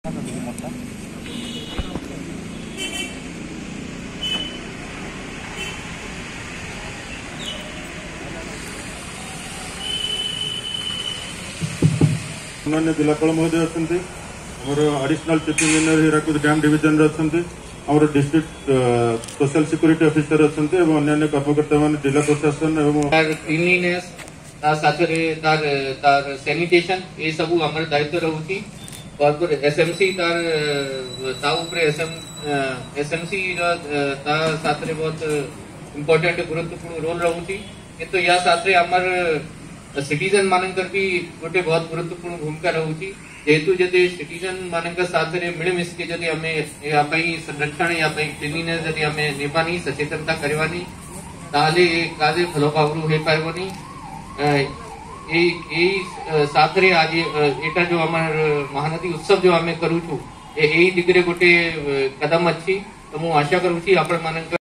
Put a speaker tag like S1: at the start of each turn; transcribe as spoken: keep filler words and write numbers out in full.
S1: अन्य जिलापाल महोदय अच्छा additional chief engineer Hirakud dam division आमर डिस्ट्रिक्ट सोशल सिक्यूरीटी ऑफिसर अच्छा अन्य कर्मकर्ता मान जिला प्रशासन
S2: क्लीनलीनेस तार तार सैनिटेशन ये सब आमर दायित्व रोची और एसएमसी तार ता ऊपर एसएम एसएमसी साथरे बहुत इम्पोर्टेंट गुरुत्वपूर्ण रोल रोची किंतु या साथरे आमर सिटीजन मानकर भी गोटे बहुत गुरुत्वपूर्ण भूमिका रोची जेहेतु जदि सिटीजन मानक साथरे मिलमिशके जदि आमे या पई संरक्षण या पई क्लीनलीनेस जदि आमे नेबानी सचेतनता करवानी ताले काजे भलो भावरू हे पारबनी ए ए साथरे आज एटा जो आमर महानदी उत्सव जो आमे करू छु ए दिगरे गोटे कदम अच्छी तो मु आशा करू छी आपण मानक